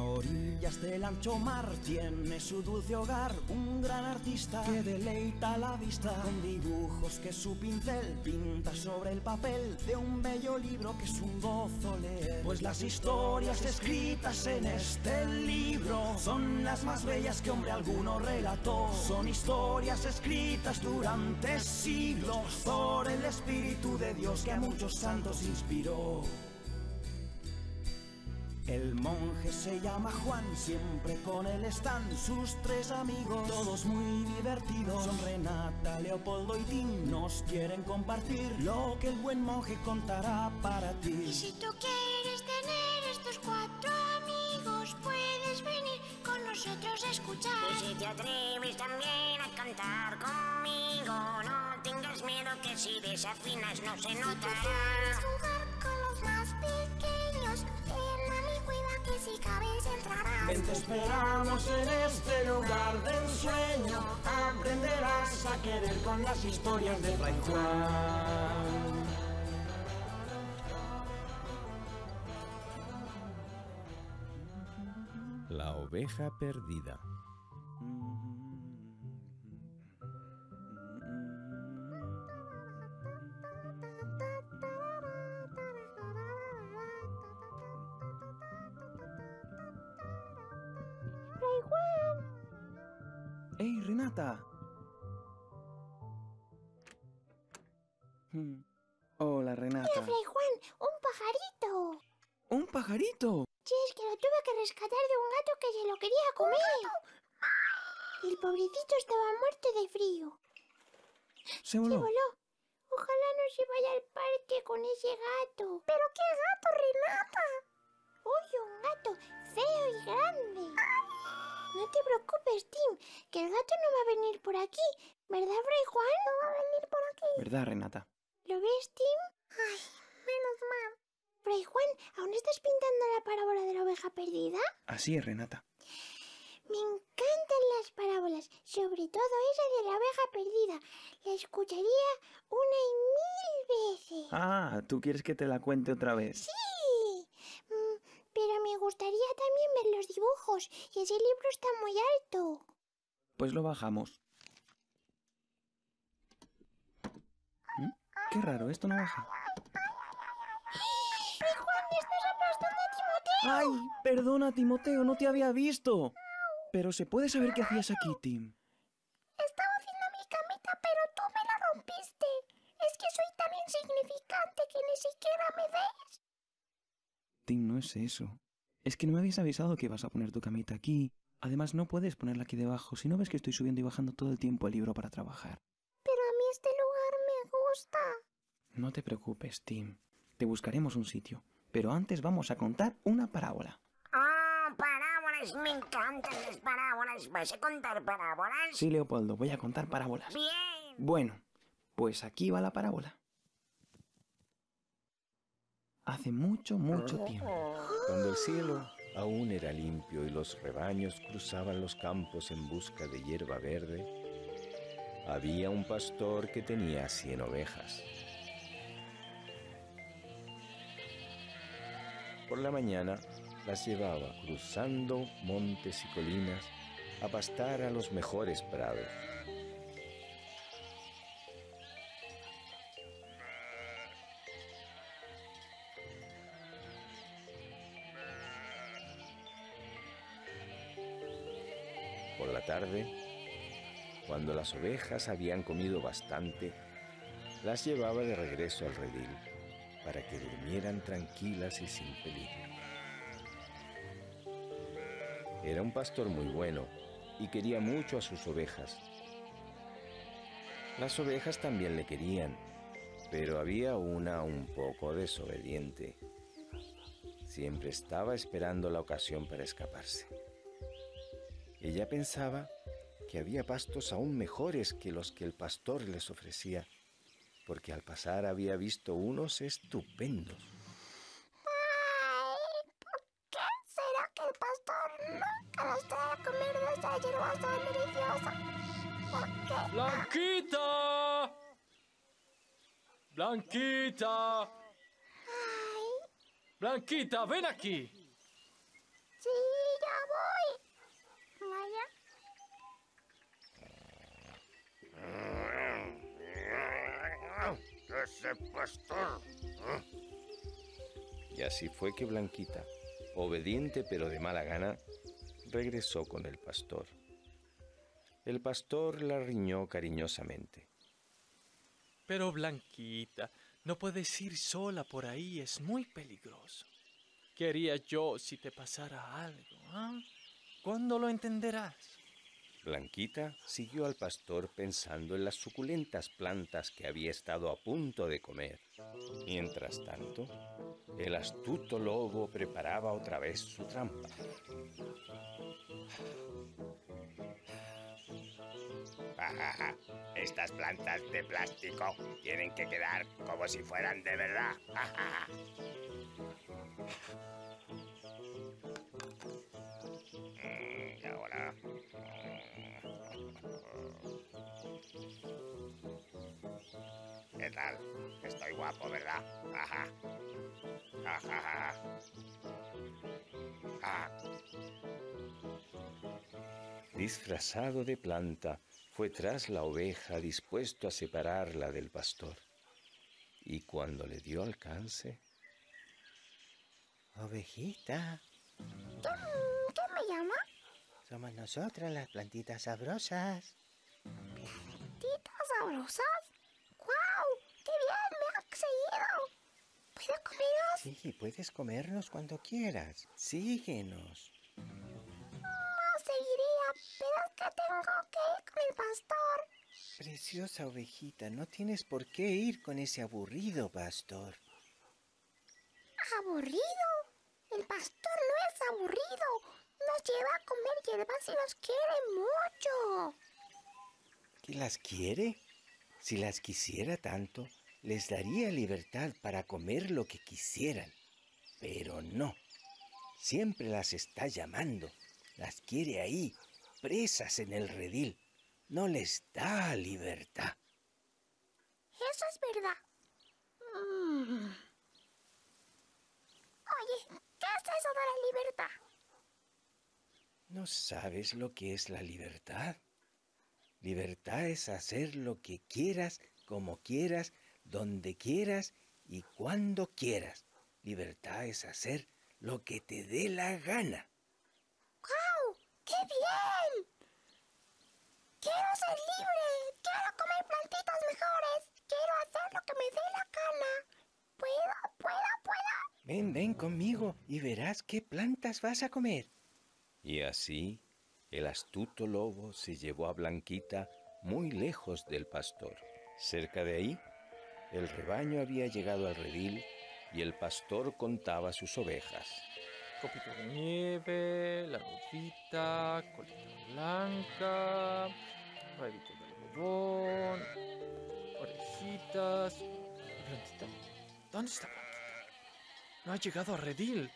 orillas del ancho mar tiene su dulce hogar un gran artista que deleita la vista con dibujos que su pincel pinta sobre el papel de un bello libro que es un gozo leer. Pues las historias escritas en este libro son las más bellas que hombre alguno relató. Son historias escritas durante siglos por el Espíritu de Dios que a muchos santos inspiró. El monje se llama Juan, siempre con él están sus tres amigos, todos muy divertidos. Son Renata, Leopoldo y Tim, nos quieren compartir lo que el buen monje contará para ti. Y si tú quieres tener estos cuatro amigos, puedes venir con nosotros a escuchar. Y si te atreves también a cantar conmigo, no tengas miedo que si desafinas no se notará. Si tú quieres jugar con los más pequeños, que si cabes entrarás. Ven, te esperamos en este lugar de ensueño. Aprenderás a querer con las historias de Fray Juan. La oveja perdida. ¡Fray Juan! ¡Ey, Renata! Hola, Renata. ¡Mira, Fray Juan! ¡Un pajarito! ¿Un pajarito? Sí, es que lo tuve que rescatar de un gato que se lo quería comer. Y el pobrecito estaba muerto de frío. Se voló. Se voló. Ojalá no se vaya al parque con ese gato. ¿Pero qué gato, Renata? Uy, un gato feo y grande. No te preocupes, Tim, que el gato no va a venir por aquí. ¿Verdad, Fray Juan? No va a venir por aquí. ¿Verdad, Renata? ¿Lo ves, Tim? Ay, menos mal. Fray Juan, ¿aún estás pintando la parábola de la oveja perdida? Así es, Renata. Me encantan las parábolas, sobre todo esa de la oveja perdida. La escucharía una y mil veces. Ah, ¿tú quieres que te la cuente otra vez? Sí, pero me gustaría también ver los dibujos, y ese libro está muy alto. Pues lo bajamos. Qué raro, esto no baja. ¡Fray Juan, estás aplastando a Timoteo! ¡Ay! Perdona, Timoteo, no te había visto. Pero ¿se puede saber qué hacías aquí, Tim? Estaba haciendo mi camita, pero tú me la rompiste. Es que soy tan insignificante que ni siquiera me ves. Tim, no es eso. Es que no me habías avisado que ibas a poner tu camita aquí. Además, no puedes ponerla aquí debajo si no ves que estoy subiendo y bajando todo el tiempo el libro para trabajar. Pero a mí este lugar me gusta. No te preocupes, Tim. Te buscaremos un sitio. Pero antes vamos a contar una parábola. ¡Oh, parábolas! Me encantan las parábolas. ¿Vas a contar parábolas? Sí, Leopoldo, voy a contar parábolas. Bien. Bueno, pues aquí va la parábola. Hace mucho, mucho tiempo. Cuando el cielo aún era limpio y los rebaños cruzaban los campos en busca de hierba verde, había un pastor que tenía 100 ovejas. Por la mañana las llevaba cruzando montes y colinas a pastar a los mejores prados. Por la tarde, cuando las ovejas habían comido bastante, las llevaba de regreso al redil para que durmieran tranquilas y sin peligro. Era un pastor muy bueno y quería mucho a sus ovejas. Las ovejas también le querían, pero había una un poco desobediente. Siempre estaba esperando la ocasión para escaparse. Ella pensaba que había pastos aún mejores que los que el pastor les ofrecía, porque al pasar había visto unos estupendos. Ay, ¿por qué será que el pastor nunca nos trae a comer de esa hierba tan deliciosa? ¿Por qué? ¡Blanquita! ¡Blanquita! Ay, ¡Blanquita, ven aquí! sí, ¡Ese pastor! Y así fue que Blanquita, obediente pero de mala gana, regresó con el pastor. El pastor la riñó cariñosamente. Pero Blanquita, no puedes ir sola por ahí, es muy peligroso. ¿Qué haría yo si te pasara algo? ¿Cuándo lo entenderás? Blanquita siguió al pastor pensando en las suculentas plantas que había estado a punto de comer. Mientras tanto, el astuto lobo preparaba otra vez su trampa. Estas plantas de plástico tienen que quedar como si fueran de verdad. Y ahora... ¿Qué tal? Estoy guapo, ¿verdad? Ajá. Ajá. Disfrazado de planta, fue tras la oveja dispuesto a separarla del pastor. Y cuando le dio alcance... Ovejita, ¿Quién me llama? somos nosotras las plantitas sabrosas. ¿Plantitas sabrosas? ¡Guau! ¡Qué bien! ¡Me han seguido! ¿Puedo comeros? Sí, puedes comernos cuando quieras. Síguenos. No seguiría, pero es que tengo que ir con el pastor. Preciosa ovejita, no tienes por qué ir con ese aburrido pastor. ¿Aburrido? El pastor no es aburrido. Nos lleva a comer hierbas y nos quiere mucho. ¿Que las quiere? Si las quisiera tanto, les daría libertad para comer lo que quisieran. Pero no. Siempre las está llamando. Las quiere ahí, presas en el redil. No les da libertad. Eso es verdad. Oye, ¿qué es eso de la libertad? ¿No sabes lo que es la libertad? Libertad es hacer lo que quieras, como quieras, donde quieras y cuando quieras. Libertad es hacer lo que te dé la gana. ¡Guau! ¡Qué bien! Quiero ser libre. Quiero comer plantitas mejores. Quiero hacer lo que me dé la gana. ¿Puedo? Ven conmigo y verás qué plantas vas a comer. Y así, el astuto lobo se llevó a Blanquita muy lejos del pastor. Cerca de ahí, el rebaño había llegado al redil y el pastor contaba sus ovejas. Copito de nieve, la lobita, colita blanca, rabito de algodón, orejitas. Blanquita, ¿dónde está Blanquita? No ha llegado a redil.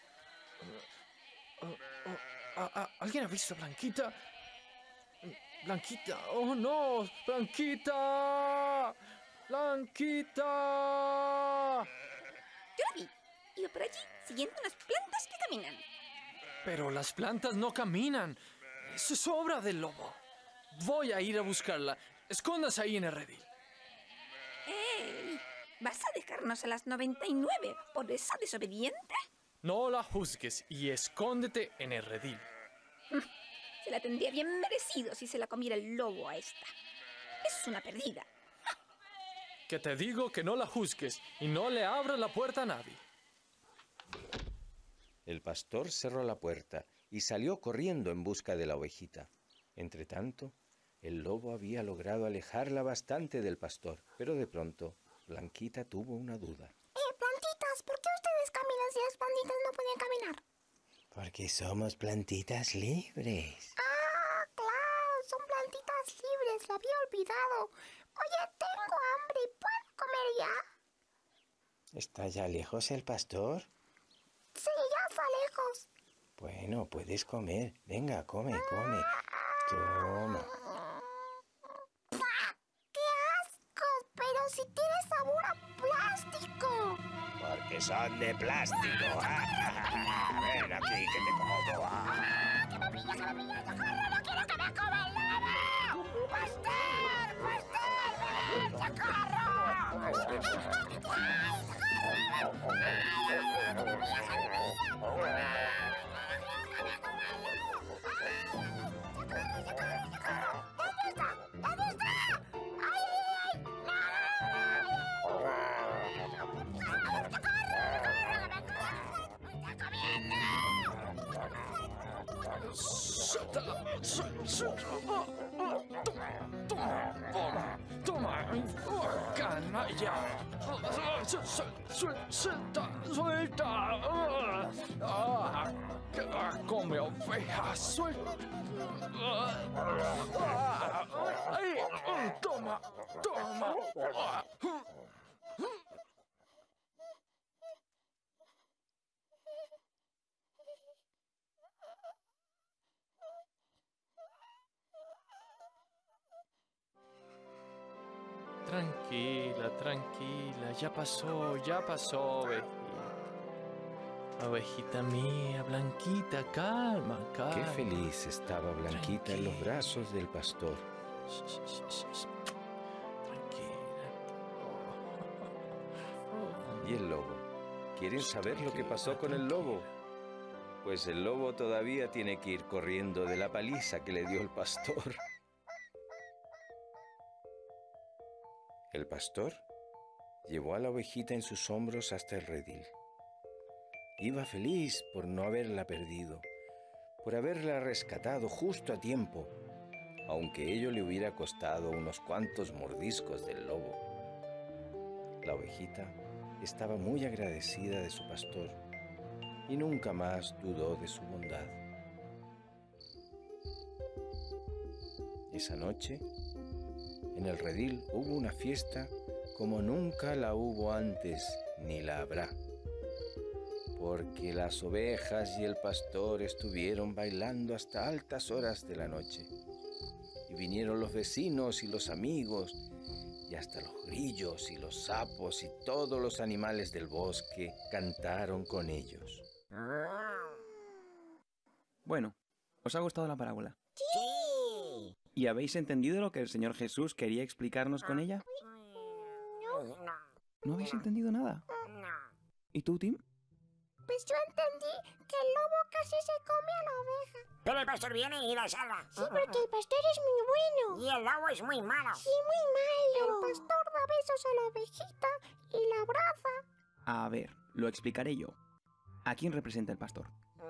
¿Alguien ha visto a Blanquita? Blanquita, oh no, Blanquita, Blanquita. Yo la vi. Iba por allí siguiendo unas plantas que caminan. Pero las plantas no caminan. Eso es obra del lobo. Voy a ir a buscarla. Escóndase ahí en el redil. ¡Ey! ¿Vas a dejarnos a las 99 por esa desobediente? No la juzgues y escóndete en el redil. Se la tendría bien merecido si se la comiera el lobo a esta. Es una perdida. Que te digo que no la juzgues y no le abras la puerta a nadie. El pastor cerró la puerta y salió corriendo en busca de la ovejita. Entretanto, el lobo había logrado alejarla bastante del pastor, pero de pronto Blanquita tuvo una duda. Plantitas, ¿por qué ustedes caminan si las plantitas no pueden caminar? Porque somos plantitas libres. Ah, claro, son plantitas libres, lo había olvidado. Oye, tengo hambre, ¿puedo comer ya? ¿Está ya lejos el pastor? Sí, ya está lejos. Bueno, puedes comer. Venga, come. Toma. ¡Qué asco! Pero si tiene sabor a plástico. Porque son de plástico. Ven aquí que te como. ¡Que me pillas! ¡No quiero que me coma el lobo! ¡Pastor! Toma, canalla. Suelta. Come oveja, suelta. Toma. Tranquila, ya pasó, ovejita. Ovejita mía, Blanquita, calma. Qué feliz estaba Blanquita en los brazos del pastor. Tranquila. ¿Y el lobo? ¿Quieren saber lo que pasó con el lobo? Pues el lobo todavía tiene que ir corriendo de la paliza que le dio el pastor. El pastor llevó a la ovejita en sus hombros hasta el redil. Iba feliz por no haberla perdido, por haberla rescatado justo a tiempo, aunque ello le hubiera costado unos cuantos mordiscos del lobo. La ovejita estaba muy agradecida de su pastor y nunca más dudó de su bondad. Esa noche, en el redil hubo una fiesta como nunca la hubo antes ni la habrá, porque las ovejas y el pastor estuvieron bailando hasta altas horas de la noche, y vinieron los vecinos y los amigos, y hasta los grillos y los sapos y todos los animales del bosque cantaron con ellos. Bueno, ¿os ha gustado la parábola? Sí. ¿Y habéis entendido lo que el Señor Jesús quería explicarnos con ella? ¿No habéis entendido nada? ¿Y tú, Tim? Pues yo entendí que el lobo casi se come a la oveja. Pero el pastor viene y la salva. Sí, porque el pastor es muy bueno. Y el lobo es muy malo. Sí, muy malo. El pastor da besos a la ovejita y la abraza. A ver, lo explicaré yo. ¿A quién representa el pastor?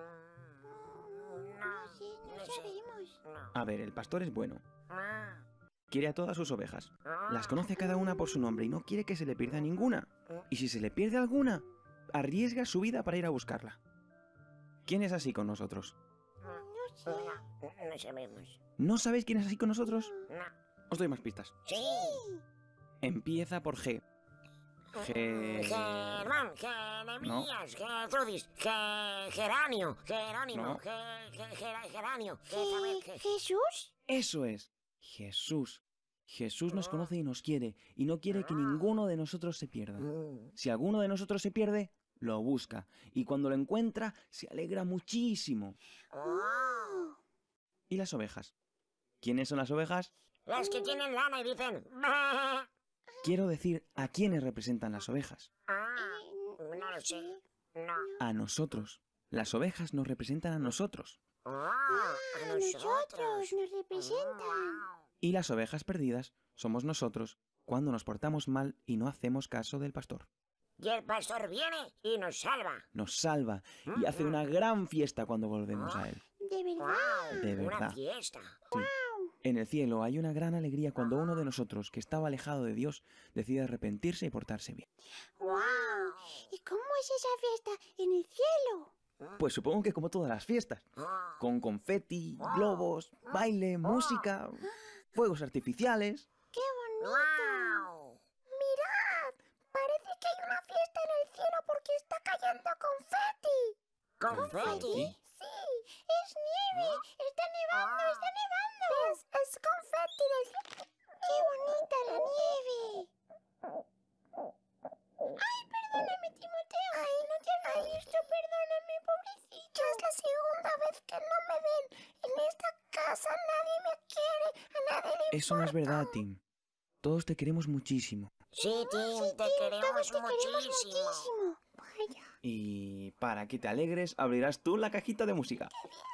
No sabemos. A ver, el pastor es bueno. Quiere a todas sus ovejas. Las conoce cada una por su nombre y no quiere que se le pierda ninguna. Y si se le pierde alguna, arriesga su vida para ir a buscarla. ¿Quién es así con nosotros? No sé. No sabemos. ¿No sabéis quién es así con nosotros? No. Os doy más pistas. Sí. Empieza por G. Germán, Jeremías, Gertrudis, Geranio, Jerónimo, No. Geranio, ¿Jesús? Eso es. Jesús. Jesús nos conoce y nos quiere, y no quiere que ninguno de nosotros se pierda. Si alguno de nosotros se pierde, lo busca, y cuando lo encuentra, se alegra muchísimo. ¿Y las ovejas? ¿Quiénes son las ovejas? Las que tienen lana y dicen... Quiero decir, ¿a quiénes representan las ovejas? No lo sé. No. A nosotros. Las ovejas nos representan a nosotros. A Nosotros nos representan. Y las ovejas perdidas somos nosotros cuando nos portamos mal y no hacemos caso del pastor. Y el pastor viene y nos salva. Nos salva y hace una gran fiesta cuando volvemos a él. De verdad. De Una verdad. fiesta. Sí. En el cielo hay una gran alegría cuando uno de nosotros, que estaba alejado de Dios, decide arrepentirse y portarse bien. ¡Wow! ¿Y cómo es esa fiesta en el cielo? Pues supongo que como todas las fiestas, con confeti, globos, baile, música, fuegos artificiales. ¡Qué bonito! ¡Wow! ¡Mirad! Parece que hay una fiesta en el cielo porque está cayendo confeti. ¿Confeti? Sí, es nieve. Está nevando, está nevando. Es confeti del cielo. ¡Qué bonita la nieve! ¡Ay, perdóname, Timoteo! ¡Ay, no te hagas esto! Perdóname, pobrecito. Es la segunda vez que no me ven. En esta casa nadie me quiere. A nadie le importa. Eso no es verdad, Tim. Todos te queremos muchísimo. Sí, Tim, Sí, te Tim, queremos todos te queremos muchísimo. muchísimo. Vaya. Y para que te alegres, abrirás tú la cajita de música.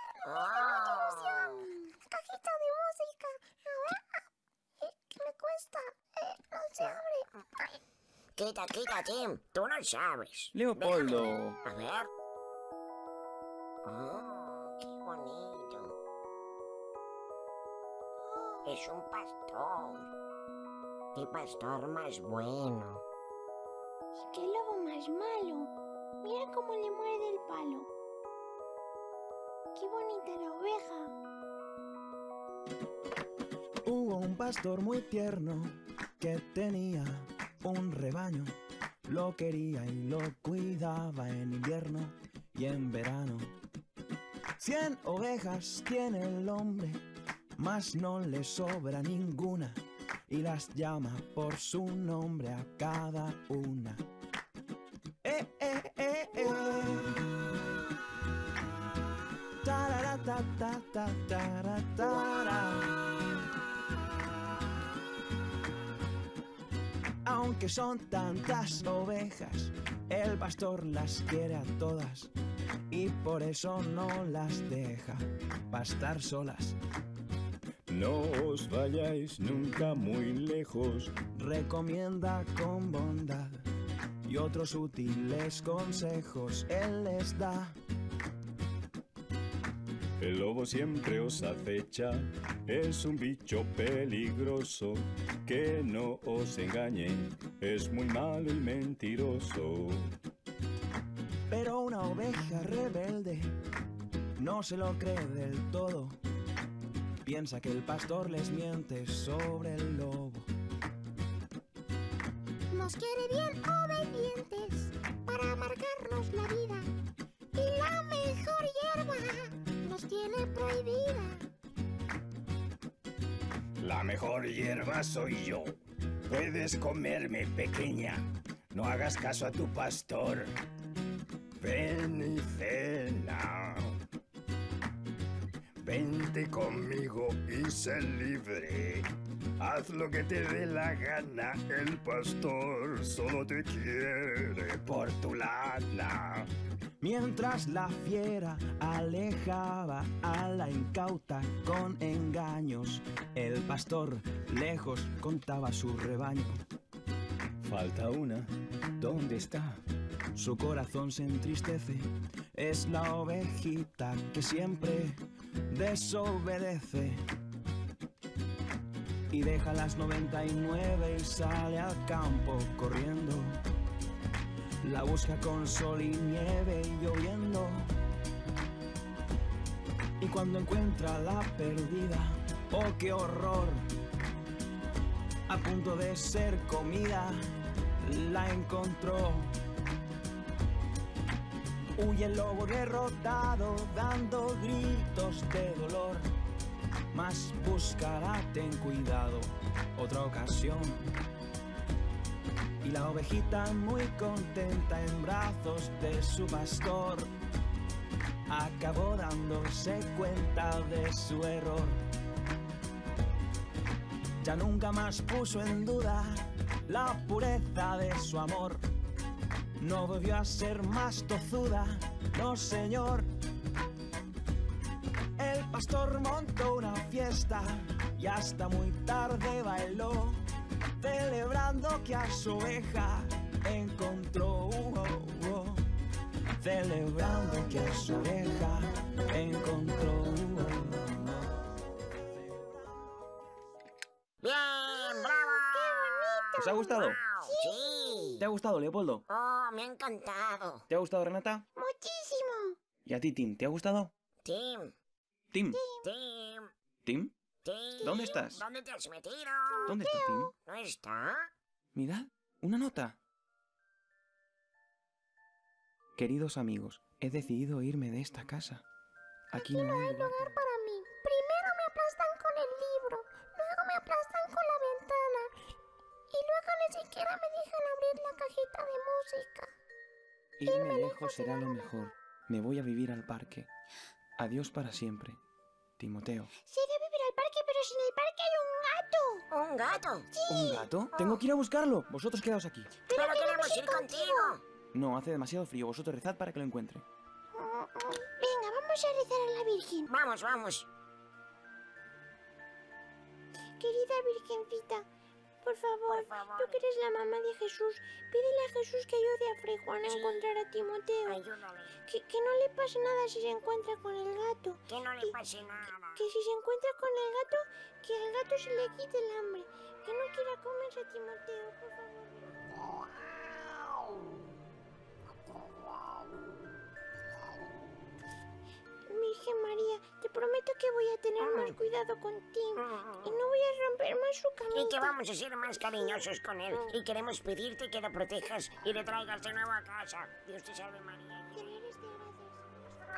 Cajita de música. ¿Qué me cuesta? No se abre. Ay, Quita, Tim. Tú no sabes. Leopoldo. A ver. Oh, qué bonito. Es un pastor. ¡Qué pastor más bueno! ¿Y qué lobo más malo? Mira cómo le muerde el palo. ¡Qué bonita la oveja! Hubo un pastor muy tierno que tenía un rebaño. Lo quería y lo cuidaba en invierno y en verano. 100 ovejas tiene el hombre, mas no le sobra ninguna, y las llama por su nombre a cada una. Aunque son tantas ovejas, el pastor las quiere a todas y por eso no las deja pastar solas. No os vayáis nunca muy lejos, recomienda con bondad y otros útiles consejos él les da. El lobo siempre os acecha, es un bicho peligroso, que no os engañe, es muy malo y mentiroso. Pero una oveja rebelde no se lo cree del todo, piensa que el pastor les miente sobre el lobo. Nos quiere bien obedientes para amargarnos la vida, y la mejor hierba nos tiene prohibida. La mejor hierba soy yo. Puedes comerme, pequeña. No hagas caso a tu pastor. Ven y cena. Vente conmigo y sé libre. Haz lo que te dé la gana. El pastor solo te quiere por tu lana. Mientras la fiera alejaba a la incauta con engaños, el pastor lejos contaba su rebaño. Falta una, ¿dónde está? Su corazón se entristece, es la ovejita que siempre desobedece. Y deja las 99 y sale al campo corriendo. La busca con sol y nieve y lloviendo. Y cuando encuentra la perdida, ¡oh qué horror! A punto de ser comida, la encontró. Huye el lobo derrotado, dando gritos de dolor. Mas buscará, ten cuidado, otra ocasión. Y la ovejita muy contenta en brazos de su pastor acabó dándose cuenta de su error. Ya nunca más puso en duda la pureza de su amor. No volvió a ser más tozuda, no señor. El pastor montó una fiesta y hasta muy tarde bailó, celebrando que a su oveja encontró. Celebrando que a su oveja encontró. ¡Bien! ¡Bravo! ¡Qué bonito! ¿Os ha gustado? ¡Sí! ¿Te ha gustado, Leopoldo? ¡Oh, me ha encantado! ¿Te ha gustado, Renata? ¡Muchísimo! ¿Y a ti, Tim? ¿Te ha gustado? Tim, ¿Tim? Tim, ¿Tim? Tim. ¿Dónde estás? ¿Dónde te has metido? ¿Dónde está Tim? ¿No está? Mirad, una nota. Queridos amigos, he decidido irme de esta casa. Aquí no hay lugar Para mí, primero me aplastan con el libro, luego me aplastan con la ventana, y luego ni siquiera me dejan abrir la cajita de música. Irme lejos será lo mejor. Me voy a vivir al parque. Adiós para siempre. Timoteo. Sería vivir al parque, pero si en el parque hay un gato. ¿Un gato? ¿Un gato? Tengo que ir a buscarlo. Vosotros quedaos aquí. ¡Pero queremos ir contigo! No, hace demasiado frío. Vosotros rezad para que lo encuentre. Venga, vamos a rezar a la Virgen. Vamos. Querida Virgencita, Por favor, tú que eres la mamá de Jesús, pídele a Jesús que ayude a Fray Juan a encontrar a Timoteo. Ayúdale. Que no le pase nada si se encuentra con el gato. Que no le pase nada. Que si se encuentra con el gato, que al gato se le quite el hambre. Que no quiera comerse a Timoteo, por favor. Virgen María, te prometo que voy a tener más cuidado con Tim y no voy a romper más su camita. Y que vamos a ser más cariñosos con él. Y queremos pedirte que lo protejas y le traigas de nuevo a casa. Dios te salve, María. Que le eres de gracias.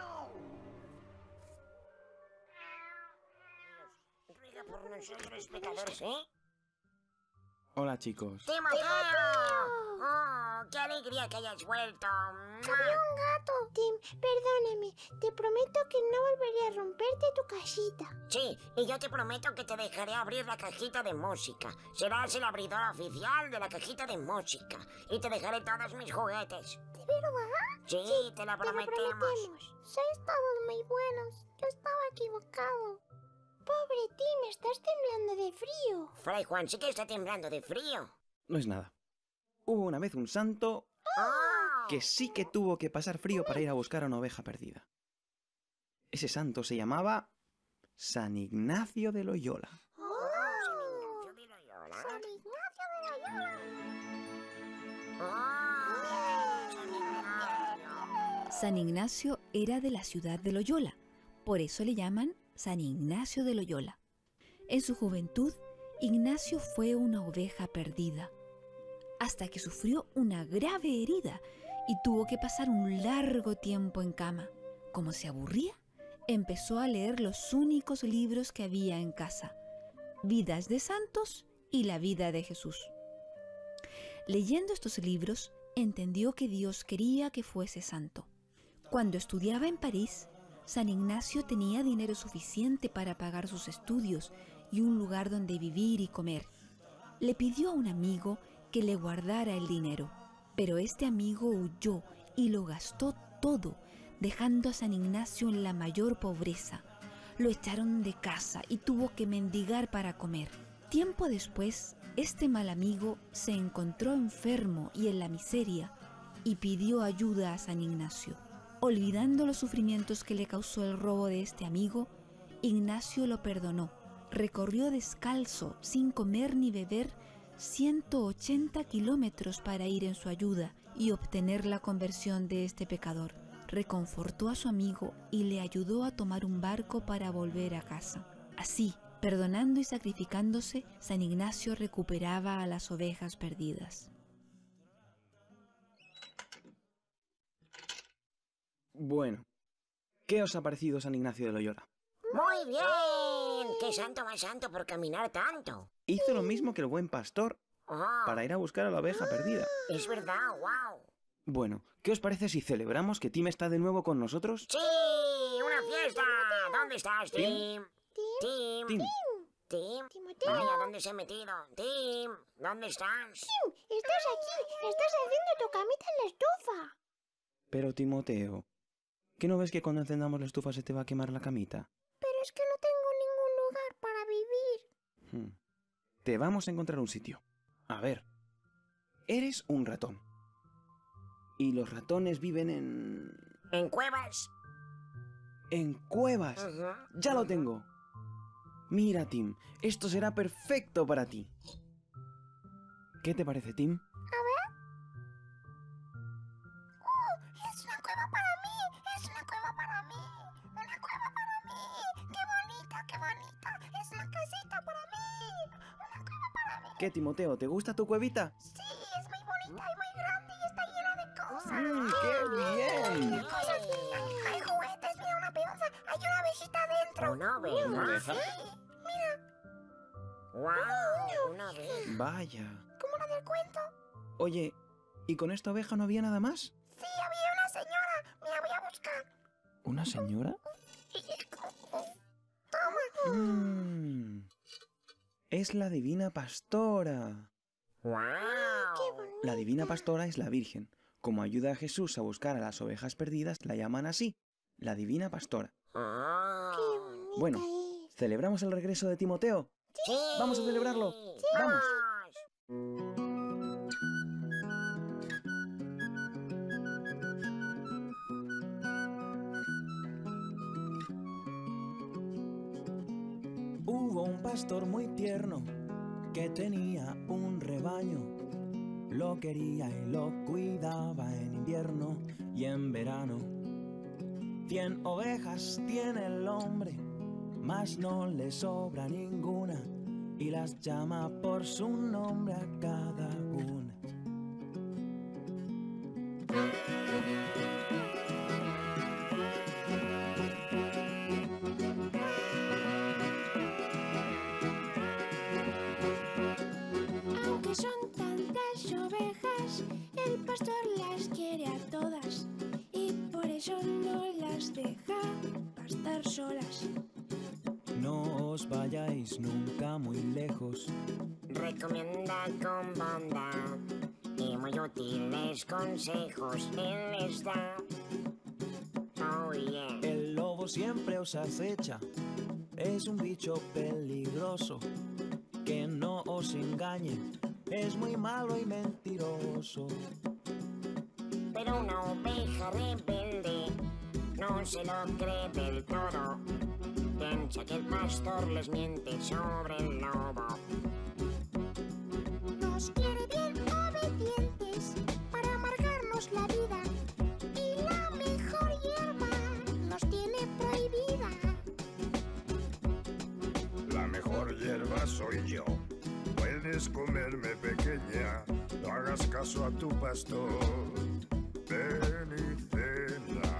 Dios, ruega por nosotros pecadores, ¿eh? Hola, chicos. ¡Timoteo! ¡Oh, qué alegría que hayas vuelto! Había un gato. Tim, perdóname. Te prometo que no volveré a romperte tu casita. Sí, y yo te prometo que te dejaré abrir la cajita de música. Serás el abridor oficial de la cajita de música. Y te dejaré todos mis juguetes. ¿De verdad? Sí, te lo prometemos. Sois todos muy buenos. Yo estaba equivocado. Pobre Tim, estás temblando de frío. Fray Juan sí que está temblando de frío. No es nada. Hubo una vez un santo que sí que tuvo que pasar frío para ir a buscar a una oveja perdida. Ese santo se llamaba San Ignacio de Loyola. San Ignacio de Loyola. San Ignacio de Loyola. San Ignacio era de la ciudad de Loyola, por eso le llaman San Ignacio de Loyola. En su juventud, Ignacio fue una oveja perdida, hasta que sufrió una grave herida y tuvo que pasar un largo tiempo en cama. Como se aburría, empezó a leer los únicos libros que había en casa, Vidas de Santos y la vida de Jesús. Leyendo estos libros, entendió que Dios quería que fuese santo. Cuando estudiaba en París, San Ignacio tenía dinero suficiente para pagar sus estudios y un lugar donde vivir y comer. Le pidió a un amigo que le guardara el dinero, pero este amigo huyó y lo gastó todo, dejando a San Ignacio en la mayor pobreza. Lo echaron de casa y tuvo que mendigar para comer. Tiempo después, este mal amigo se encontró enfermo y en la miseria y pidió ayuda a San Ignacio. Olvidando los sufrimientos que le causó el robo de este amigo, Ignacio lo perdonó. Recorrió descalzo, sin comer ni beber, 180 kilómetros para ir en su ayuda y obtener la conversión de este pecador. Reconfortó a su amigo y le ayudó a tomar un barco para volver a casa. Así, perdonando y sacrificándose, San Ignacio recuperaba a las ovejas perdidas. Bueno, ¿qué os ha parecido San Ignacio de Loyola? ¡Muy bien! ¡Qué santo más santo por caminar tanto! Hizo lo mismo que el buen pastor para ir a buscar a la oveja perdida. Es verdad, wow. Bueno, ¿qué os parece si celebramos que Tim está de nuevo con nosotros? ¡Sí! ¡Una fiesta! ¿Dónde estás, Tim? Tim. Tim. Tim. Timoteo. Vaya, ¿dónde se ha metido? Tim, ¿dónde estás? Tim, estás aquí. Estás haciendo tu camita en la estufa. Pero Timoteo, ¿qué no ves que cuando encendamos la estufa se te va a quemar la camita? Pero es que no tengo ningún lugar para vivir. Te vamos a encontrar un sitio. A ver, eres un ratón. Y los ratones viven ¿En cuevas? En cuevas. Ya lo tengo. Mira, Tim, esto será perfecto para ti. ¿Qué te parece, Tim? A ver. Es una cueva para mí. Es una cueva para mí. Una cueva para mí. Qué bonita, qué bonita. Es una casita para mí. Una cueva para mí. ¿Qué, Timoteo? ¿Te gusta tu cuevita? Sí, es muy bonita y muy grande y está llena de cosas. ¡Qué bien! ¡Qué cosas! Hay juguetes, mira una peonza. Hay una abejita dentro. ¿Una oveja? ¿Una oveja? Sí, mira. ¡Wow! Una oveja. Vaya. Como la del cuento. Oye, ¿y con esta oveja no había nada más? Sí, había una señora. Me la voy a buscar. ¿Una señora? Toma. Es la Divina Pastora. ¡Wow! Qué bonito. La Divina Pastora es la Virgen. Como ayuda a Jesús a buscar a las ovejas perdidas, la llaman así, la Divina Pastora. Qué bonita Bueno, es. ¿celebramos el regreso de Timoteo? ¡Sí! ¡Vamos a celebrarlo! Sí. ¡Vamos! Hubo un pastor muy tierno que tenía un rebaño. Lo quería y lo cuidaba en invierno y en verano. 100 ovejas tiene el hombre, mas no le sobra ninguna, y las llama por su nombre a cada una. Aunque son tantas ovejas, el pastor las quiere a todas y por eso no las deja pastar solas. No os vayáis nunca muy lejos. Recomienda con bondad y muy útiles consejos él les da. Oh yeah. El lobo siempre os acecha, es un bicho peligroso. Que no os engañe, es muy malo y mentiroso. Pero una oveja rebelde no se lo cree del todo. Piensa que el pastor les miente sobre el lobo. Nos quiere bien obedientes para amargarnos la vida, y la mejor hierba nos tiene prohibida. La mejor hierba soy yo. Puedes comerme, pequeña, no hagas caso a tu pastor. Ven y cena.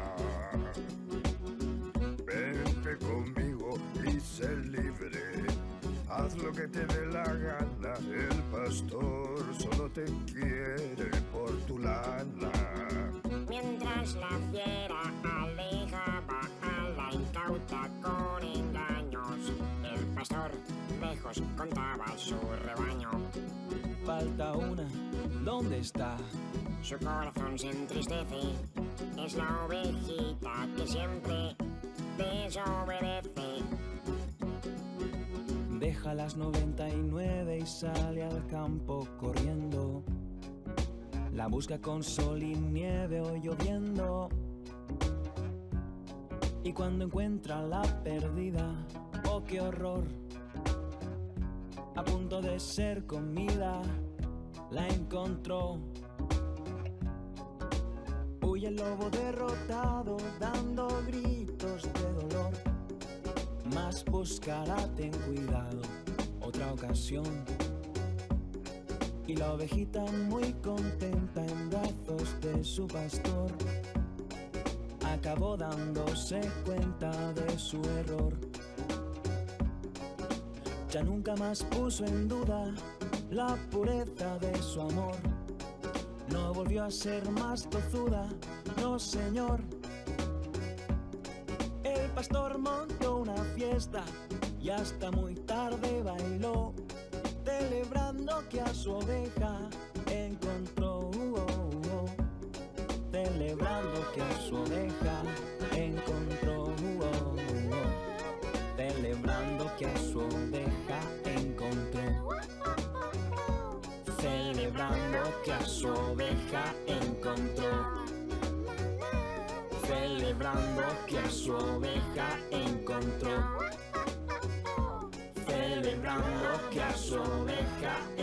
Vente conmigo y sé libre. Haz lo que te dé la gana. El pastor solo te quiere por tu lana. Mientras la fiera alejaba a la incauta con engaños, el pastor lejos contaba su rebaño. Falta una, ¿dónde está? Su corazón se entristece, es la ovejita que siempre desobedece. Deja las 99 y sale al campo corriendo. La busca con sol y nieve o lloviendo. Y cuando encuentra la perdida, ¡oh qué horror! A punto de ser comida, la encontró. Huye el lobo derrotado, dando gritos de dolor. Mas buscará, ten cuidado, otra ocasión. Y la ovejita muy contenta en brazos de su pastor acabó dándose cuenta de su error. Ya nunca más puso en duda la pureza de su amor. No volvió a ser más tozuda, no señor. El pastor montó una fiesta y hasta muy tarde bailó, celebrando que a su oveja encontró. Celebrando que a su oveja encontró. Celebrando que a su oveja encontró. Celebrando que a su oveja encontró. Celebrando que a su oveja encontró. Celebrando que a su oveja